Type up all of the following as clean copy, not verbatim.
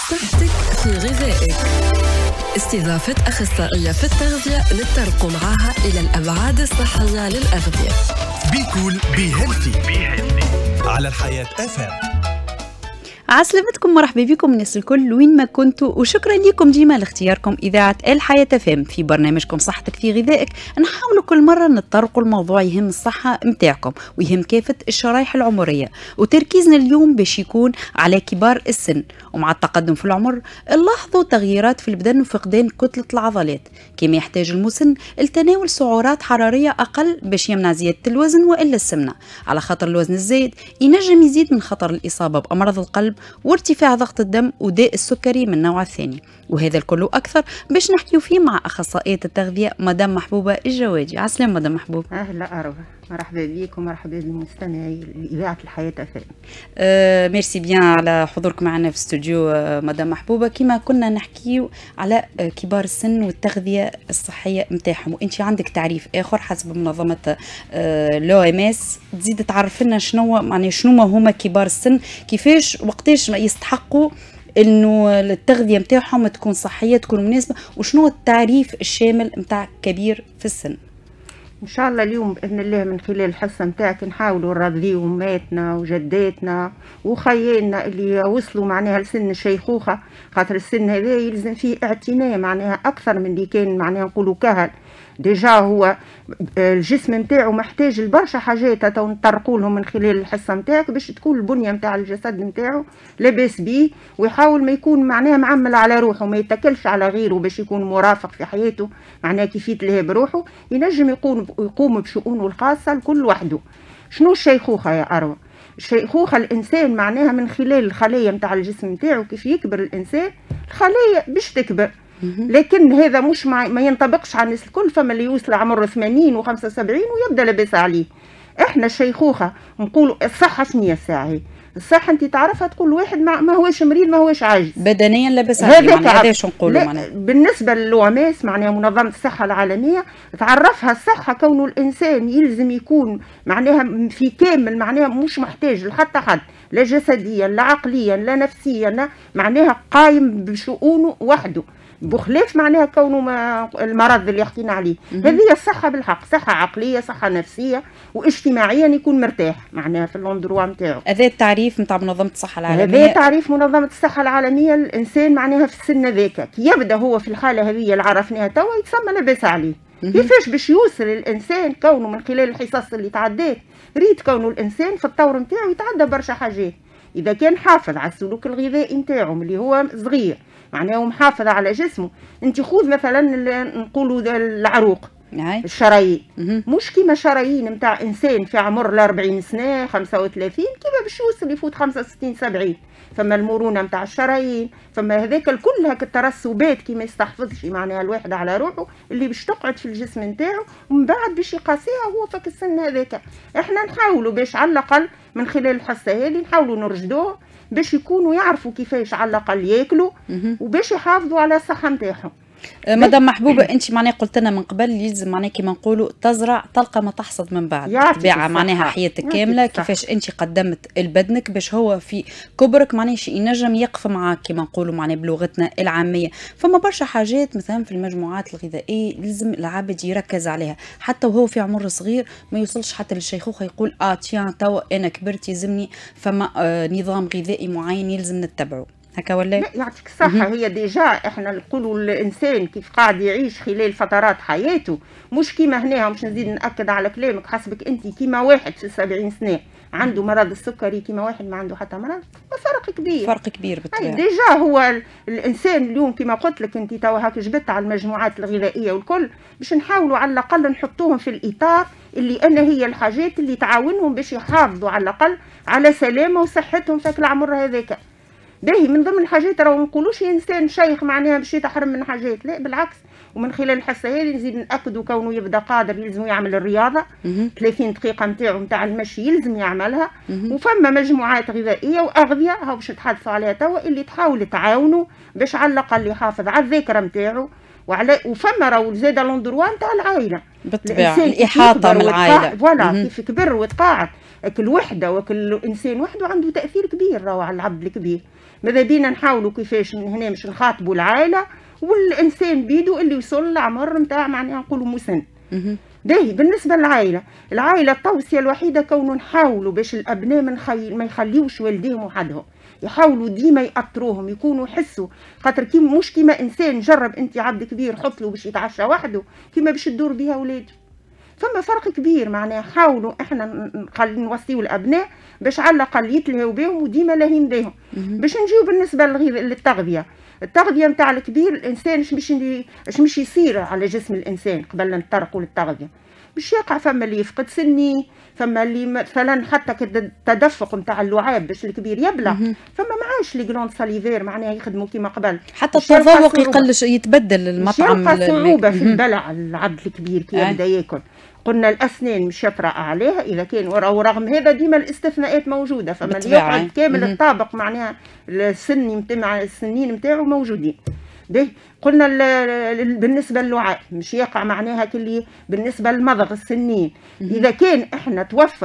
صحتك في غذائك. استضافة أخصائية في التغذية للترقوا معها إلى الأبعاد الصحية للأغذية. بيكول بيهيلثي على الحياة FM. عسلامتكم، مرحبا بكم الناس الكل وين ما كنتوا، وشكرا لكم ديما لاختياركم إذاعة الحياة FM في برنامجكم صحتك في غذائك. نحاول كل مرة نتطرقوا الموضوع يهم الصحة متاعكم ويهم كافة الشرايح العمرية، وتركيزنا اليوم باش يكون على كبار السن. ومع التقدم في العمر نلاحظوا تغييرات في البدن وفقدان كتلة العضلات، كما يحتاج المسن لتناول سعرات حرارية أقل باش يمنع زيادة الوزن وإلا السمنة، على خاطر الوزن الزايد ينجم يزيد من خطر الإصابة بأمراض القلب وارتفاع ضغط الدم وداء السكري من النوع الثاني. وهذا الكل أكثر باش نحكيو فيه مع أخصائية التغذية مدام محبوبة الجوادي. عسلام مدام محبوب. أهلا أروى، مرحبا بكم، مرحبا بالمستمعي لإذاعة الحياة FM. ميرسي بيان على حضورك معنا في استوديو مدام محبوبة. كما كنا نحكيو على كبار السن والتغذية الصحية متاعهم، وانت عندك تعريف آخر حسب منظمة l'OMS، تزيد تعرف لنا شنو هما كبار السن، كيفاش وقتاش يستحقوا انه التغذيه نتاعهم تكون صحيه تكون مناسبه، وشنو التعريف الشامل نتاع كبير في السن. ان شاء الله اليوم باذن الله من خلال الحصه نتاعك نحاولوا نرضيو اماتنا وجداتنا وخيالنا اللي وصلوا معناها لسن الشيخوخه، خاطر السن هذا يلزم فيه اعتناء معناها اكثر من اللي كان معناها نقولوا كهل. ديجا هو الجسم نتاعو محتاج لبرشا حاجات نطرقوا لهم من خلال الحصه نتاعك باش تكون البنيه نتاع الجسد نتاعو لاباس بيه، ويحاول ما يكون معناها معمل على روحه، ما يتكلش على غيره باش يكون مرافق في حياته معناها كيف يتلهى بروحه، ينجم يقوم بشؤونه الخاصه لكل وحده. شنو الشيخوخه يا أروى؟ الشيخوخه الانسان معناها من خلال الخلايا نتاع الجسم نتاعو، كيف يكبر الانسان الخلايا باش تكبر، لكن هذا مش ما ينطبقش على الناس الكل. فما اللي يوصل عمره 80 و75 ويبدا لاباس عليه. احنا الشيخوخه نقولوا الصحه شنو هي الساعه؟ الصحه انت تعرفها، تقول واحد ما هوش مريض ما هوش عاجز بدنيا لاباس عليه، معناها هذا شو نقولوا معناها. بالنسبه للOMS معناها منظمه الصحه العالميه تعرفها الصحه كونه الانسان يلزم يكون معناها في كامل، معناها مش محتاج لحتى حد، لا جسديا لا عقليا لا نفسيا، لا معناها قايم بشؤونه وحده، بخلاف معناها كونه المرض اللي حكينا عليه. هذه الصحه بالحق، صحه عقليه صحه نفسيه واجتماعيا يكون مرتاح معناها في اللوندروا نتاعو. هذا التعريف نتاع منظمه الصحه العالميه، هذا تعريف منظمه الصحه العالميه. الانسان معناها في السن ذاك كي يبدا هو في الحاله هذه اللي عرفناها توا يتسمى لاباس عليه. كيفاش باش يوصل الانسان كونه من خلال الحصص اللي تعدات ريت كونه الانسان في الطور نتاعو يتعدى برشا حاجات. اذا كان حافظ على السلوك الغذائي نتاعو اللي هو صغير معناها ومحافظ على جسمه، انت خذ مثلا نقولوا العروق الشرايين، مش كيما شرايين نتاع انسان في عمر 40 سنه 35 كيما باش يوصل يفوت 65 70. فما المرونه نتاع الشرايين، فما هذاك الكل هاك الترسبات كي ما يستحفظش معناها الواحد على روحه اللي باش تقعد في الجسم نتاعو ومن بعد باش يقاسيها هو فك السن هذاك. احنا نحاولوا باش على الاقل من خلال الحصه هذه نحاولوا نرشدوه باش يكونوا يعرفوا كيفاش على الاقل ياكلوا وباش يحافظوا على الصحه نتاعهم. مدام محبوبه انت معناها قلت لنا من قبل يلزم معناها كيما نقولوا تزرع تلقى ما تحصد من بعد، تبيع معناها حياتك كامله، كيفاش انت قدمت لبدنك باش هو في كبرك معناها ينجم يقف معاك كيما نقولوا معناها بلغتنا العاميه. فما برشا حاجات مثلا في المجموعات الغذائيه لازم العبد يركز عليها حتى وهو في عمر صغير، ما يوصلش حتى للشيخوخه يقول تيان توا انا كبرت يلزمني فما نظام غذائي معين يلزم نتبعه هكا ولا؟ لا يعطيك الصحة. هي ديجا احنا نقولوا الانسان كيف قاعد يعيش خلال فترات حياته، مش كيما هنا مش نزيد نأكد على كلامك حسبك انت، كيما واحد في 70 سنة عنده مرض السكري كيما واحد ما عنده حتى مرض، فرق كبير، فرق كبير بالطبع. ديجا هو الانسان اليوم كيما قلت لك انت توا هاك جبت على المجموعات الغذائية والكل باش نحاولوا على الاقل نحطوهم في الاطار اللي انا هي الحاجات اللي تعاونهم باش يحافظوا على الاقل على سلامة وصحتهم في العمر هذاك. باهي من ضمن الحاجات راهو ما نقولوش انسان شيخ معناها باش يتحرم من حاجات، لا بالعكس. ومن خلال الحصه هذه نزيد ناكدوا كونه يبدا قادر يلزم يعمل الرياضه 30 دقيقه نتاعو نتاع المشي يلزم يعملها. وفما مجموعات غذائيه واغذيه هاو باش نتحدثوا عليها توا اللي تحاول تعاونوا باش على الاقل يحافظ على الذاكره نتاعو وفما راهو زاد لوندروا نتاع العائله بالطبع، الاحاطه من العائله فوالا كيف كبر وتقاعد الوحده وكل انسان وحده عنده تاثير كبير راهو على العبد الكبير. ماذا بينا نحاولوا كيفاش من هنا مش نخاطبوا العائله والانسان بيدو اللي وصل لعمر نتاع معناها نقولوا مسن. باهي بالنسبه للعائله، العائله التوصيه الوحيده كونه نحاولوا باش الابناء ما يخليوش والديهم وحدهم، يحاولوا ديما يأطروهم، يكونوا يحسوا خاطر مش كيما انسان جرب انت عبد كبير حط له باش يتعشى وحده كيما باش تدور بها ولادك. فما فرق كبير معناها حاولوا احنا نوصيوا الابناء باش على الاقل يتلهوا بهم وديما لاهين بهم. باش نجيو بالنسبه للتغذيه، التغذيه نتاع الكبير الانسان مش يصير على جسم الانسان قبل نطرقوا للتغذيه، باش يقع فما اللي يفقد سني، فما اللي مثلا حتى التدفق نتاع اللعاب باش الكبير يبلع، فما معاش لي جلوند ساليفير معناها يخدموا كيما قبل، حتى التذوق يقلش يتبدل المطعم، يلقى صعوبه في البلع العبد الكبير كي يبدا ياكل. قلنا الاسنان مش يطرأ عليها اذا كان ورغم هذا ديما الاستثناءات موجوده، فما اللي يقعد كامل الطابق معناها السني نتاع السنين نتاعو موجودين. قلنا بالنسبه للوعاء مش يقع معناها كلي بالنسبه للمضغ السنين، اذا كان احنا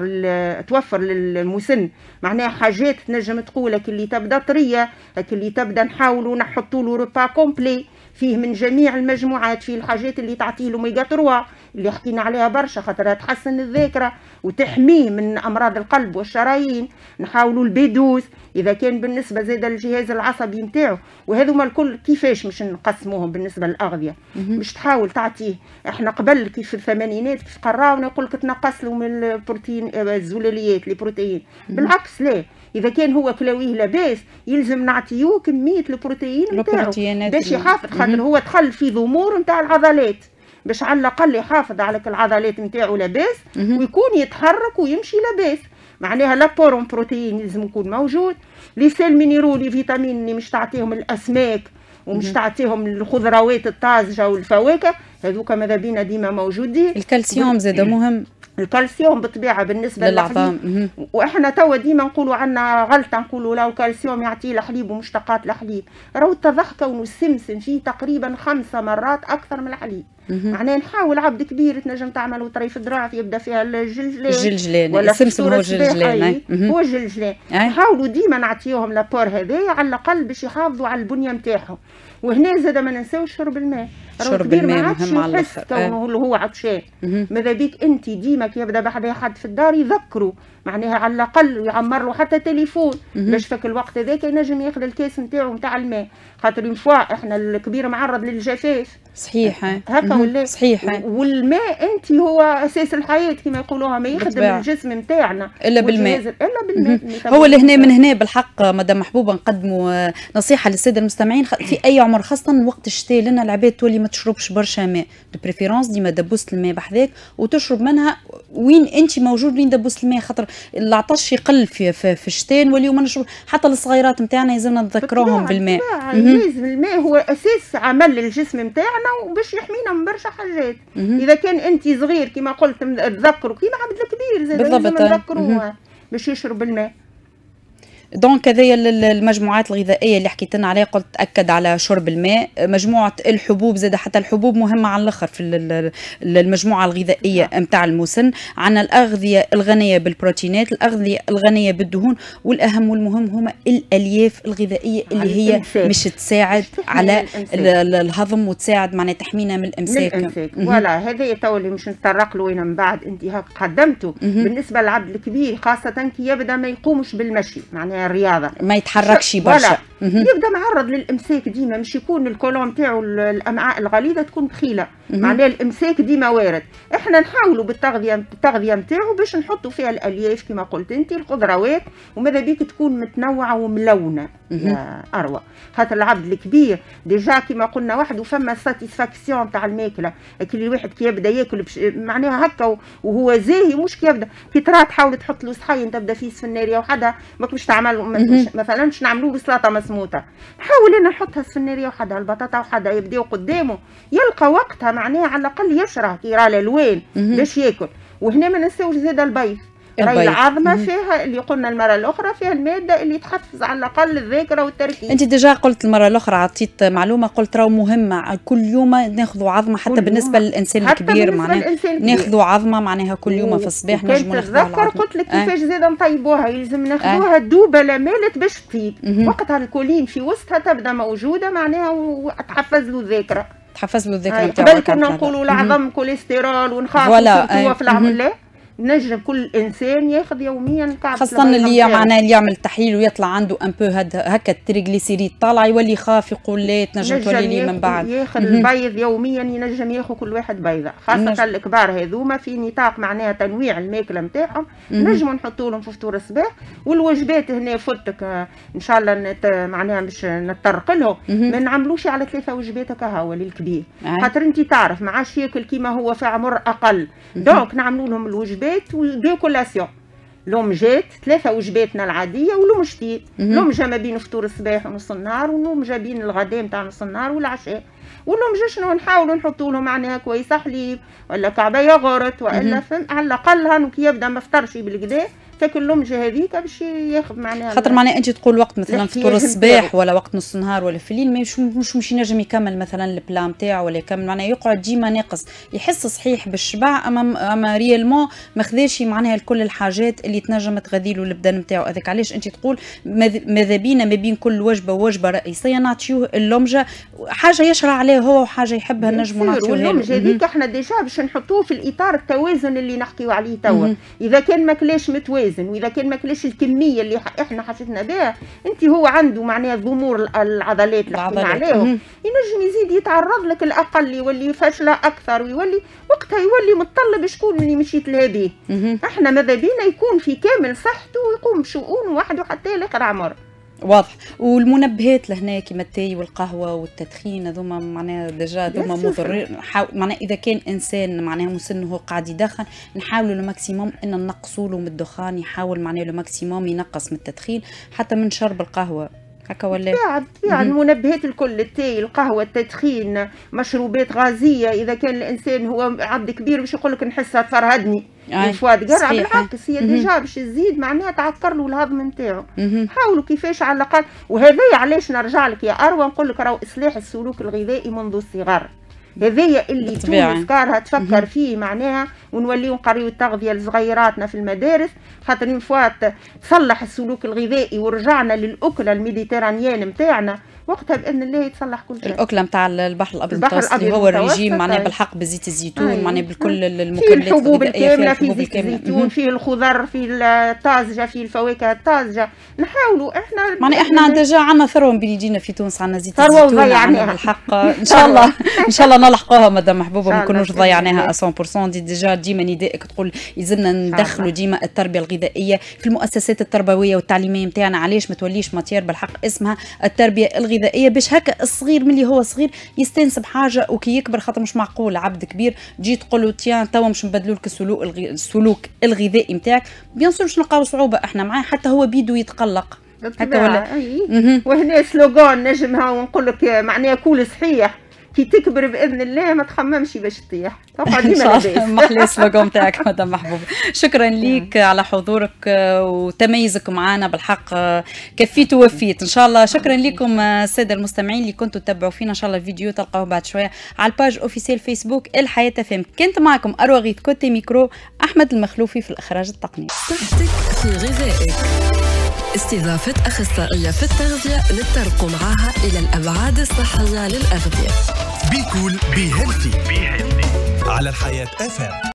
توفر للمسن معناها حاجات تنجم تقولك اللي تبدا طريه، اللي تبدا نحاولوا نحطوا له ريبا كومبلي فيه من جميع المجموعات، فيه الحاجات اللي تعطيه الاوميغا 3 اللي حكينا عليها برشا خاطرها تحسن الذاكره وتحميه من امراض القلب والشرايين. نحاولوا البيدوز اذا كان بالنسبه زاد الجهاز العصبي نتاعو، وهذوما الكل كيفاش مش نقسموهم بالنسبه للاغذيه. مش تحاول تعطيه، احنا قبل كيف في الثمانينات كيف قراونا يقول لك تنقص له من البروتين الزلاليات البروتين، بالعكس لا، اذا كان هو كلاويه لاباس يلزم نعطيوه كميه البروتين نتاعو باش يحافظ، خاطر هو دخل في ضمور نتاع العضلات باش على الاقل يحافظ على العضلات نتاعو لاباس ويكون يتحرك ويمشي لاباس. معناها لابورون بروتين لازم يكون موجود، لي سيل مينيرو لي فيتامين اللي مش تعطيهم الاسماك ومش تعطيهم الخضروات الطازجه والفواكه هذوك ماذا بينا ديما موجودين. الكالسيوم زاد مهم، الكالسيوم بالطبيعه بالنسبه للحليب، واحنا توا ديما نقولوا عندنا غلطه نقولوا لو الكالسيوم يعطيه الحليب ومشتقات الحليب، راهو التضخ كونه السمسم فيه تقريبا 5 مرات اكثر من الحليب. معناها نحاول عبد كبير تنجم تعمل طريف دراع يبدا فيها الجلجلان ولا السمسم هو الجلجلان، هو الجلجلان. نحاولوا ديما نعطيوهم لابور هذايا على الاقل باش يحافظوا على البنيه نتاعهم. وهنا زاد ما ننساوش شرب الماء، شرب الماء مهم على الاخر كونه هو عطشان. ماذا بيك انت ديما كي يبدا بحدا حد في الدار يذكروا معناها على الاقل يعمر له حتى تليفون باش فك الوقت هذاك ينجم ياخذ الكاس نتاعو نتاع الماء، خاطر ينفوا احنا الكبير معرض للجفاف. صحيح هكا ولا صحيح. والماء انت هو اساس الحياه كما يقولوها، ما يخدم الجسم نتاعنا الا بالماء، الا بالماء. هو اللي هنا من هنا بالحق مدام محبوبه نقدموا نصيحه للساده المستمعين في اي عمر، خاصه وقت الشتاء لنا العباد تولي ما تشربش برشا ماء، دو بريفيرونس ديما دبوسه الماء بحذاك وتشرب منها وين انت موجود، وين دبوسه الماء، خاطر العطش يقل في الشتاء نوليو ما نشرب. حتى الصغيرات نتاعنا يلزمنا نذكروهم بالماء، لازم الماء هو اساس عمل للجسم نتاعنا وباش يحمينا من برشا حاجات. اذا كان انت صغير كما قلت تذكروا كيما عبد الكبير زاد لازم نذكروه باش يشرب الماء. دونك هذيا المجموعات الغذائيه اللي حكيت لنا عليها، قلت تاكد على شرب الماء، مجموعه الحبوب زاد، حتى الحبوب مهمه على الاخر في المجموعه الغذائيه نتاع المسن. عندنا الاغذيه الغنيه بالبروتينات، الاغذيه الغنيه بالدهون، والاهم والمهم هما الالياف الغذائيه اللي هي مش تساعد على الهضم وتساعد معناها تحمينا من الامساك. فوالا هذا تو اللي مش نتطرق له هنا من بعد، انت قدمته بالنسبه للعبد الكبير خاصه كي يبدا ما يقومش بالمشي معناها الرياضه، ما يتحركش برشا، يبدا معرض للامساك ديما، مش يكون الكولون تاعو الامعاء الغليظه تكون بخيله، معناها الامساك ديما وارد. احنا نحاولوا بالتغذيه نتاعو باش نحطوا فيها الالياف كما قلت انت، الخضروات، وماذا بيك تكون متنوعه وملونه يا اروى، خاطر العبد الكبير ديجا كما قلنا وحده فما ساتيسفاكسيون تاع الماكله، كل الواحد كي يبدا ياكل معناها هكا وهو زاهي، مش كي يبدا كي ترى تحاول تحط له صحين تبدا فيه سفناريه وحده ماكش تعمل مثلا مش نعملوا له سلطه مسموطه، نحاول انا نحطها السفناريه وحدها البطاطا وحدها يبداو قدامه على وقتها معناها على الاقل يشرح كي يرى الالوان باش ياكل. وهنا ما ننساوش زاد البيض، راهي العظمه فيها اللي قلنا المره الاخرى فيها الماده اللي تحفز على الاقل الذاكره والتركيز. انت ديجا قلت المره الاخرى عطيت معلومه، قلت راهو مهمه كل يوم ناخذوا عظمه حتى بالنسبه للانسان الكبير، معناها ناخذوا عظمه معناها كل يوم في الصباح نجموا ناخذوها. تذكر قلت لك كيفاش زاد نطيبوها، يلزم ناخذوها دوبه لا مالت باش تطيب، وقتها الكولين في وسطها تبدا موجوده معناها وتحفز له الذاكره. تحفز له الذاكره نتاعو. قبل كنا نقولوا العظم كوليسترول ونخافوا في العظم، لا نجم كل انسان ياخذ يوميا كعب، خاصه اللي معناها اللي يعمل تحليل ويطلع عنده ان بو هكا التريغليسيريد طالع يولي يخاف يقول لا تنجم تولي لي من بعد. ياخذ البيض يوميا، ينجم ياخذ كل واحد بيضه، خاصه الكبار هذوما في نطاق معناها تنويع الماكله نتاعهم، نجموا نحطوا لهم في فطور الصباح. والوجبات هنا فتك ان شاء الله معناها باش نتطرق لهم، ما نعملوش على 3 وجبات كهو للكبير، خاطر انت تعرف ما عادش ياكل كيما هو في عمر اقل، دونك نعملوا لهم الوجبات ودو كولاسيون، لومجات 3 وجباتنا العاديه ولومجتين، لومجه ما بين فطور الصباح ونص النهار، ولومجه بين الغداء نتاع نص النهار والعشاء، واللومجه شنو نحاولوا نحطوا لهم معناها كويسه حليب ولا كعبه ياغورت والا على الاقل كي يبدا ما فطرش بالكدا تاكل لومجه هذيك باش ياخذ معناها، خاطر معناها انت تقول وقت مثلا فطور الصباح ولا وقت نص النهار ولا في الليل مش ينجم يكمل مثلا البلا نتاعو ولا يكمل معناها يقعد ديما ناقص، يحس صحيح بالشبع اما ريالمون ما خذاش معناها كل الحاجات اللي تنجم تغذي له البدن نتاعو. هذاك علاش انت تقول ماذا بينا ما بين كل وجبه ووجبه رئيسيه نعطيوه اللومجه، حاجه يشرع عليه هو وحاجه يحبها نجموا نعطيوها له. اللومجه هذيك احنا ديجا باش نحطوه في الاطار التوازن اللي نحكيو عليه توا، اذا كان ماكلاش متوازن واذا كان ماكلاش الكميه اللي احنا حسيتنا بها، انت هو عنده معناها ضمور العضلات اللي حكينا عليهم، ينجم يزيد يتعرض لك الاقل، يولي فاشله اكثر، ويولي وقتها يولي متطلب شكون اللي مشيت لها به. احنا ماذا بينا يكون في كامل صحته ويقوم بشؤون وحده حتى لاخر عمر. واضح. والمنبهات لهنا كيما التاي والقهوه والتدخين هذوما معناها ديجا هذوما مضرين، معناها اذا كان انسان معناها مسن هو قاعد يدخن نحاولوا لو ماكسيموم ان نقصوا له من الدخان، يحاول معناها لو ماكسيموم ينقص من التدخين حتى من شرب القهوه هكا ولا يعني المنبهات الكل، التاي القهوه التدخين مشروبات غازيه، اذا كان الانسان هو عبد كبير باش يقول لك نحسها تفرهدني شويه تقرع، بالعكس هي ديجا باش تزيد معناها تعكر له الهضم نتاعو. حاولوا كيفاش على الاقل، وهذا علاش نرجع لك يا اروى نقول لك راهو اصلاح السلوك الغذائي منذ الصغر، هذايا اللي تونس كارها تفكر فيه معناها، ونوليو نقريو التغذيه لصغيراتنا في المدارس، خاطر فوات تصلح السلوك الغذائي ورجعنا للاكله الميديترانيان نتاعنا، وقتها باذن الله يتصلح كل شيء. الاكله نتاع البحر الابيض المتوسط اللي هو الريجيم معناها بالحق بزيت الزيتون، معناها بكل المكملات الحبوب الكامله، في زيت الزيتون، فيه الخضر، فيه الطازجه، فيه الفواكه الطازجه، نحاولوا احنا معناها احنا ديجا عندنا ثروه بين يجينا في تونس، عندنا زيت الزيتون بالحق ان شاء الله ان شاء الله نلحقوها مدام محبوبه، ما نكونوش ضيعناها 100%. ديجا ديما ندائك تقول يلزمنا ندخلوا ديما التربيه الغذائيه في المؤسسات التربويه والتعليميه نتاعنا، علاش ما توليش ماتير بالحق اسمها التربيه الغذائيه، باش هكا الصغير ملي هو صغير يستانس بحاجه وكي يكبر، خاطر مش معقول عبد كبير تجي تقول له تيان توا مش نبدلوا لك السلوك الغذائي نتاعك، بيان سور باش نلقاو صعوبه احنا معاه، حتى هو بيدو يتقلق هكا ولا. وهنا سلوغان نجمها ونقول لك معناها كول صحيح، كي تكبر باذن الله ما تخممش باش تطيح، تقعد ديما لاباس. محلي السلوغان نتاعك مدام محبوبه، شكرا ليك على حضورك وتميزك معنا، بالحق كفيت ووفيت ان شاء الله. شكرا لكم الساده المستمعين اللي كنتوا تتبعوا فينا، ان شاء الله الفيديو تلقاوه بعد شويه على الباج اوفيسيال فيسبوك الحياه فهم. كنت معكم اروى غيث كوتي ميكرو، احمد المخلوفي في الاخراج التقني. صحتك في غذائك، استضافة أخصائية في التغذية للترقوا معها إلى الأبعاد الصحية للأغذية. بيكول بي هيلثي على الحياة FM.